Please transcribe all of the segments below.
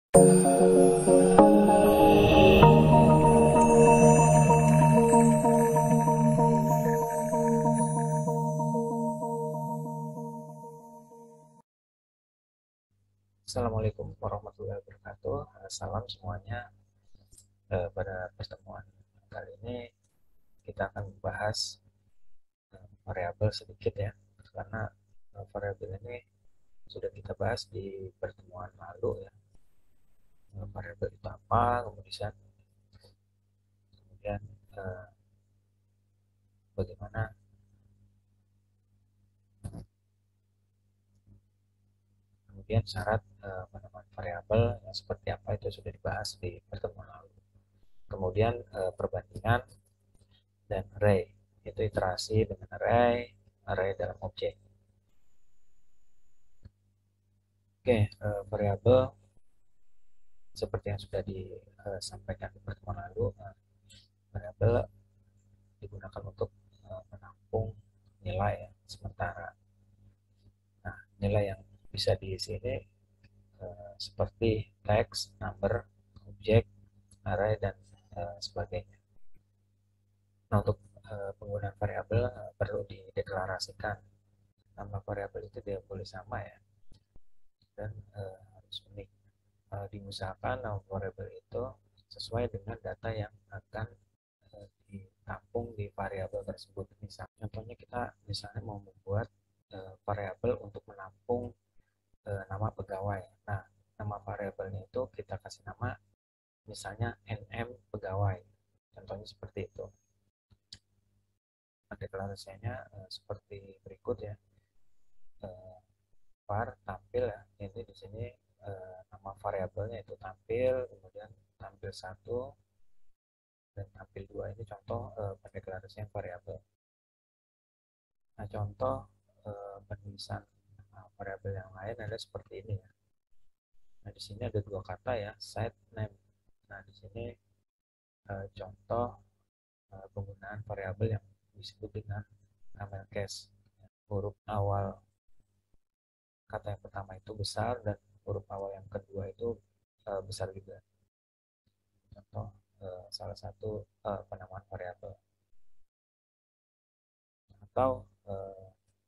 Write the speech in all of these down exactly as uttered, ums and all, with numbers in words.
Assalamualaikum warahmatullahi wabarakatuh. Salam semuanya. Eh, pada pertemuan kali ini kita akan membahas eh, variabel sedikit ya, karena eh, variabel ini sudah kita bahas di pertemuan lalu ya. Eh, variabel itu apa, kemudian kemudian eh, bagaimana kemudian syarat eh, penemuan variabel yang seperti apa itu sudah dibahas di pertemuan lalu. Kemudian eh, perbandingan dan array, itu iterasi dengan array, array dalam objek. Oke, eh, variabel seperti yang sudah disampaikan di pertemuan lalu, eh, variabel digunakan untuk eh, menampung nilai ya, sementara. Nah, nilai yang bisa diisi ini eh, seperti text, number, objek, array, dan eh, sebagainya. Nah, untuk eh, penggunaan variabel eh, perlu dideklarasikan. Nama variabel itu tidak boleh sama ya, dan eh, harus unik. Eh, diusahakan nama variabel itu sesuai dengan data yang akan eh, ditampung di variabel tersebut. Misal, contohnya kita misalnya mau membuat eh, variabel untuk menampung eh, nama pegawai. Nah, nama variabelnya itu kita kasih nama misalnya nm pegawai. Contohnya seperti itu. Deklarasinya eh, seperti berikut ya. Eh, var tampil ya. Ini di sini eh, nama variabelnya itu tampil, kemudian tampil satu dan tampil dua, ini contoh eh, pendeklarasian variabel. Nah, contoh eh, penulisan eh, variabel yang lain ada seperti ini ya. Nah, di sini ada dua kata ya, site name. Nah, di sini eh, contoh eh, penggunaan variabel yang disebut dengan camel case. Huruf awal kata yang pertama itu besar dan huruf awal yang kedua itu eh, besar juga. Contoh eh, salah satu eh, penamaan variabel. Atau eh,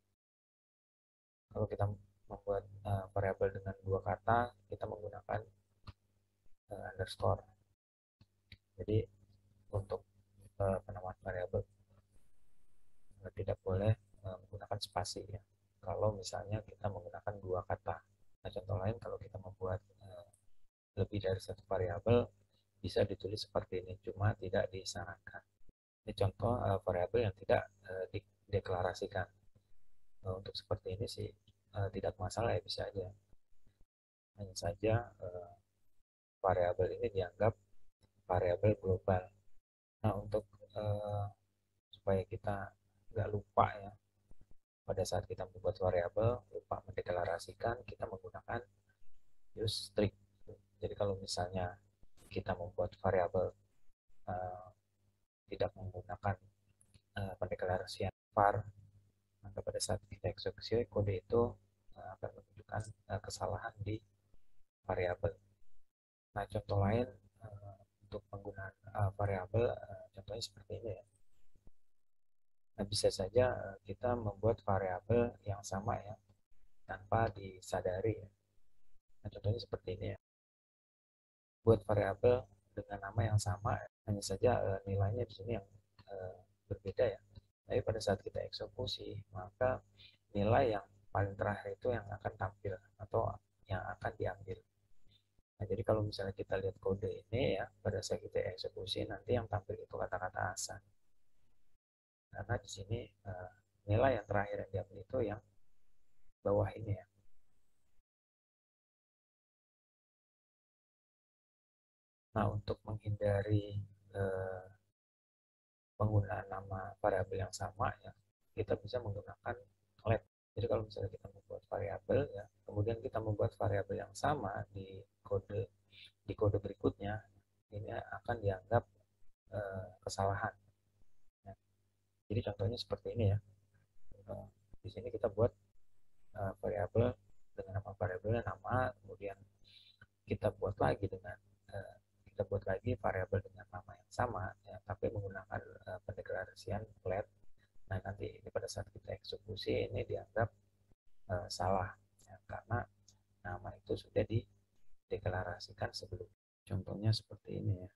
kalau kita membuat uh, variabel dengan dua kata, kita menggunakan uh, underscore. Jadi untuk uh, penamaan variabel uh, tidak boleh uh, menggunakan spasi ya. Kalau misalnya kita menggunakan dua kata. Nah, contoh lain kalau kita membuat uh, lebih dari satu variabel bisa ditulis seperti ini, cuma tidak disarankan. Ini contoh uh, variabel yang tidak uh, dideklarasikan. Uh, untuk seperti ini sih uh, tidak masalah ya, bisa aja. Hanya saja uh, variabel ini dianggap variabel global. Nah, untuk uh, supaya kita nggak lupa ya, pada saat kita membuat variabel lupa mendeklarasikan, kita menggunakan use strict. Jadi kalau misalnya kita membuat variabel uh, tidak menggunakan uh, pendeklarasian var, maka pada saat kita eksekusi kode itu uh, akan menunjukkan uh, kesalahan di variabel. Nah, contoh lain uh, untuk penggunaan uh, variabel, uh, contohnya seperti ini ya. Nah, bisa saja uh, kita membuat variabel yang sama ya, tanpa disadari ya. Nah, contohnya seperti ini ya. Buat variabel dengan nama yang sama, hanya saja uh, nilainya di sini yang uh, berbeda ya. Tapi pada saat kita eksekusi, maka nilai yang paling terakhir itu yang akan tampil atau yang akan diambil. Nah, jadi kalau misalnya kita lihat kode ini ya, pada saat kita eksekusi nanti yang tampil itu kata-kata asal. Karena di sini uh, nilai yang terakhir yang diambil itu yang bawah ini ya. Nah, untuk menghindari uh, penggunaan nama variabel yang sama ya, kita bisa menggunakan let. Jadi kalau misalnya kita membuat variabel ya, kemudian kita membuat variabel yang sama di kode di kode berikutnya, ini akan dianggap uh, kesalahan. Ya. Jadi contohnya seperti ini ya. Uh, di sini kita buat uh, variabel dengan nama variabelnya nama, kemudian kita buat lagi lagi dengan uh, kita buat lagi variabel dengan nama yang sama ya, tapi menggunakan uh, pendeklarasian let. Nah nanti ini pada saat kita eksekusi ini dianggap uh, salah ya, karena nama itu sudah dideklarasikan sebelum. Contohnya seperti ini ya.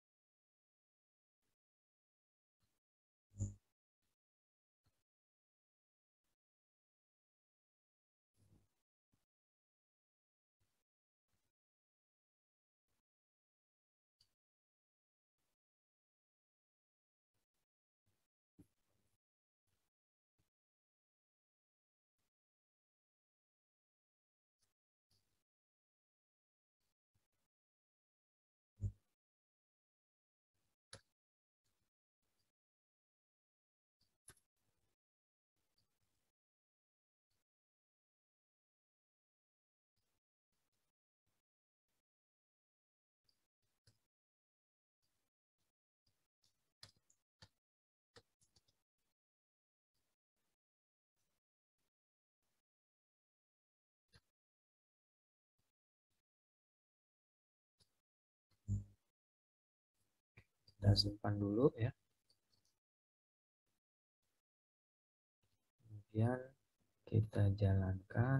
Kita simpan dulu ya. Kemudian kita jalankan.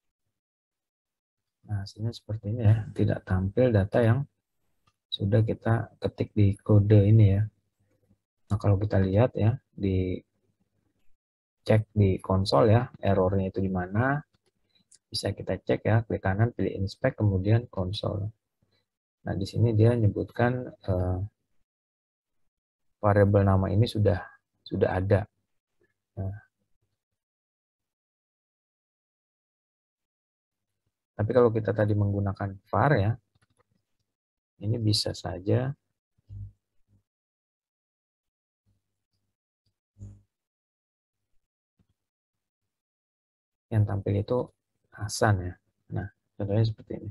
Nah, hasilnya seperti ini ya. Tidak tampil data yang sudah kita ketik di kode ini ya. Nah, kalau kita lihat ya, di cek di konsol ya, errornya itu di mana. Bisa kita cek ya, klik kanan, pilih inspect, kemudian konsol. Nah, di sini dia menyebutkan uh, variabel nama ini sudah sudah ada. Nah, tapi kalau kita tadi menggunakan var ya, ini bisa saja yang tampil itu Hasan ya. Nah, contohnya seperti ini.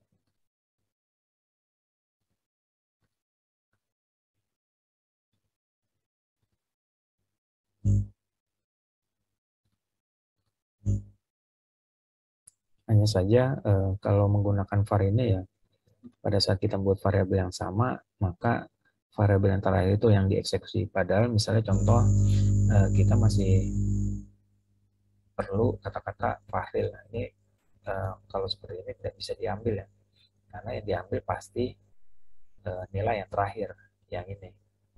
Hanya saja eh, kalau menggunakan var ini ya, pada saat kita buat variabel yang sama, maka variabel yang terakhir itu yang dieksekusi. Padahal misalnya contoh eh, kita masih perlu kata-kata Fahril. Nah, ini eh, kalau seperti ini tidak bisa diambil ya, karena yang diambil pasti eh, nilai yang terakhir, yang ini.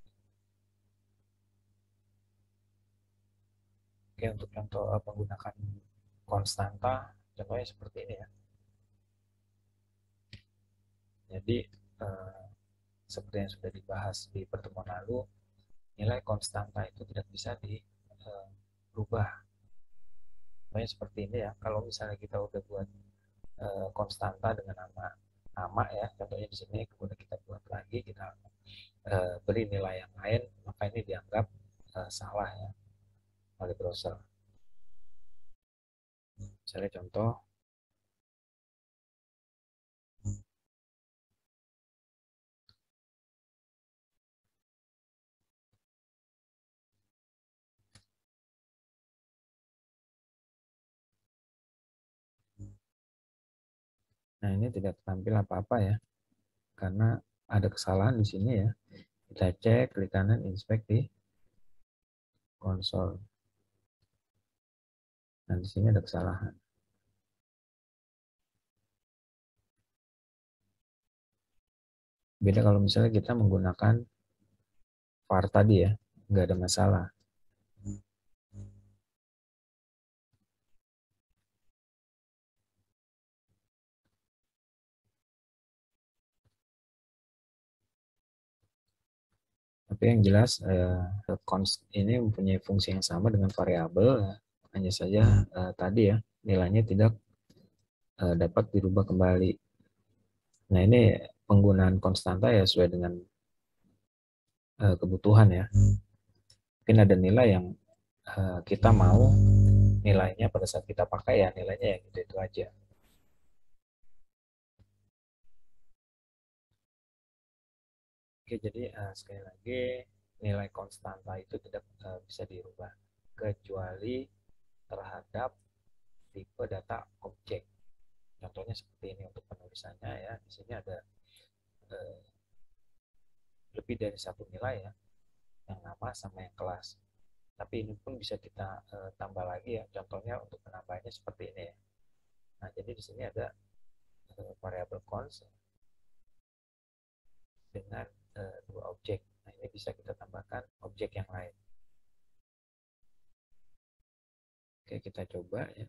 Oke, untuk contoh eh, menggunakan konstanta, contohnya seperti ini ya. Jadi eh, seperti yang sudah dibahas di pertemuan lalu, nilai konstanta itu tidak bisa dirubah. Contohnya seperti ini ya. Kalau misalnya kita udah buat eh, konstanta dengan nama nama ya, contohnya di sini, kemudian kita buat lagi, kita eh, beri nilai yang lain, maka ini dianggap eh, salah ya oleh browser. Misalnya contoh, nah ini tidak tampil apa-apa ya, karena ada kesalahan di sini ya. Kita cek, klik kanan, inspect di konsol. Nah di sini ada kesalahan. Beda kalau misalnya kita menggunakan var tadi ya, nggak ada masalah. Tapi yang jelas eh, const ini mempunyai fungsi yang sama dengan variabel, hanya saja eh, tadi ya nilainya tidak eh, dapat dirubah kembali. Nah ini penggunaan konstanta ya sesuai dengan eh, kebutuhan ya. Mungkin ada nilai yang eh, kita mau nilainya pada saat kita pakai ya nilainya yang itu itu aja. Oke, jadi uh, sekali lagi nilai konstanta itu tidak uh, bisa dirubah kecuali terhadap tipe data objek. Contohnya seperti ini untuk penulisannya ya. Di sini ada eh, lebih dari satu nilai ya, yang nama sama yang kelas. Tapi ini pun bisa kita eh, tambah lagi ya. Contohnya untuk menambahnya seperti ini ya. Nah, jadi di sini ada eh, variabel cons dengan eh, dua objek. Nah, ini bisa kita tambahkan objek yang lain. Oke, kita coba ya.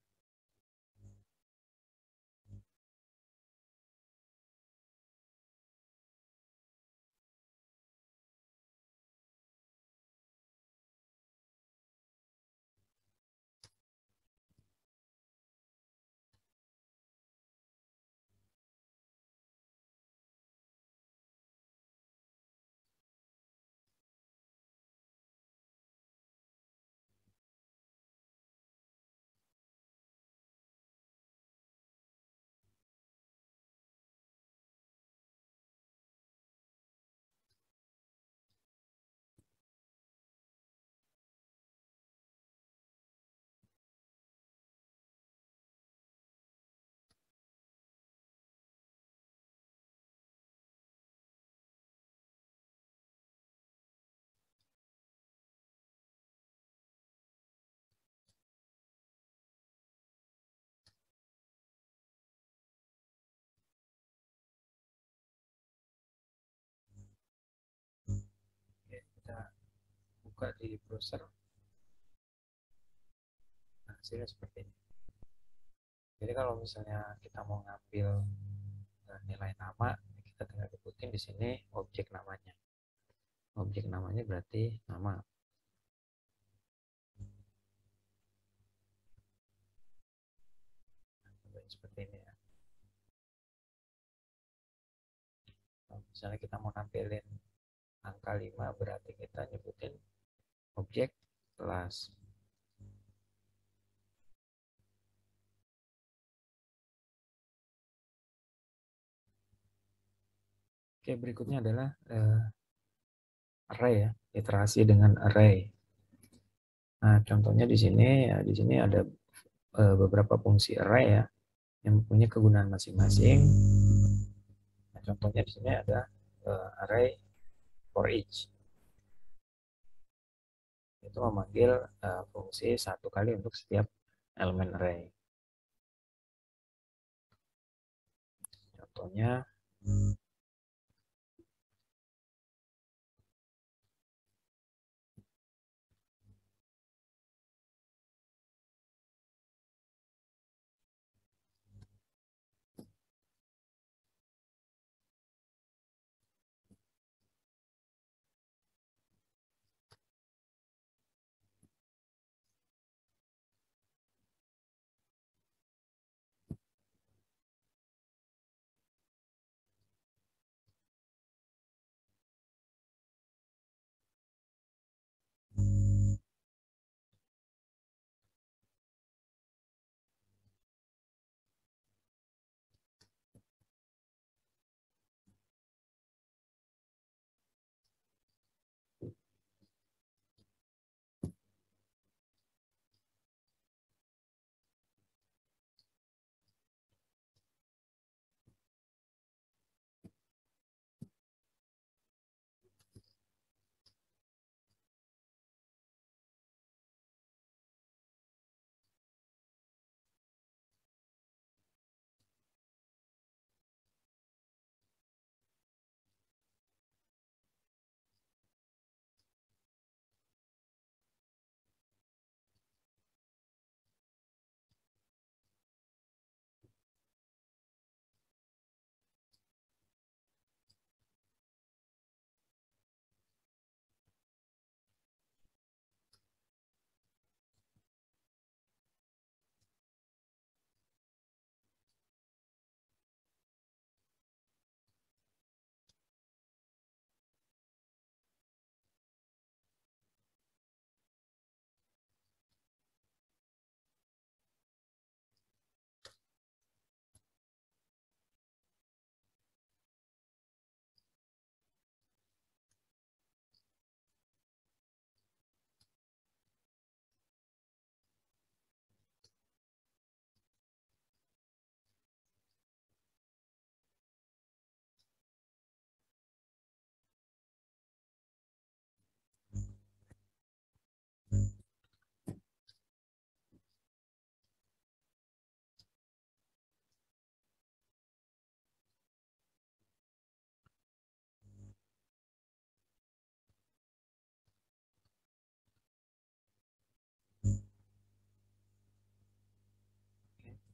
Oke, kita buka di browser. Nah, hasilnya seperti ini. Jadi kalau misalnya kita mau ngambil eh, nilai nama, kita tinggal sebutin di sini objek namanya. Objek namanya berarti nama. Nah, seperti ini ya. Kalau misalnya kita mau nampilin angka lima, berarti kita nyebutin objek kelas. Oke, berikutnya adalah uh, array ya, iterasi dengan array. Nah, contohnya di sini ya, di sini ada uh, beberapa fungsi array ya yang mempunyai kegunaan masing-masing. Nah, contohnya di sini ada uh, array for each. Itu memanggil uh, fungsi satu kali untuk setiap elemen array. Contohnya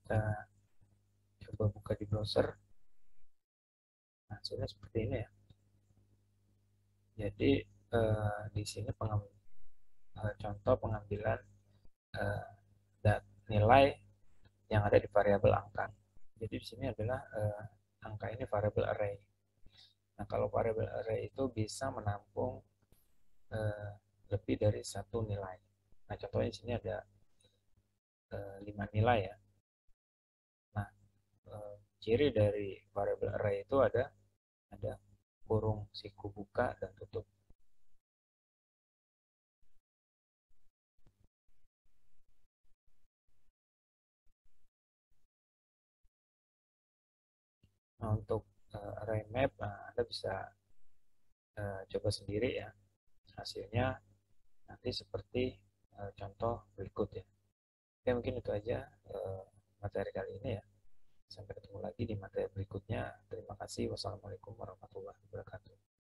Kita coba buka di browser. Nah, hasilnya seperti ini ya. Jadi eh, di sini pengam- eh, contoh pengambilan eh, dat nilai yang ada di variabel angka. Jadi di sini adalah eh, angka ini variabel array. Nah, kalau variabel array itu bisa menampung eh, lebih dari satu nilai. Nah, contohnya di sini ada eh, lima nilai ya. Nah, eh, ciri dari variabel array itu ada ada kurung siku buka dan tutup. Nah, untuk uh, array map, nah, Anda bisa uh, coba sendiri ya. Hasilnya nanti seperti uh, contoh berikut ya. Oke, mungkin itu aja uh, materi kali ini ya. Sampai ketemu lagi di materi berikutnya. Terima kasih. Wassalamualaikum warahmatullahi wabarakatuh.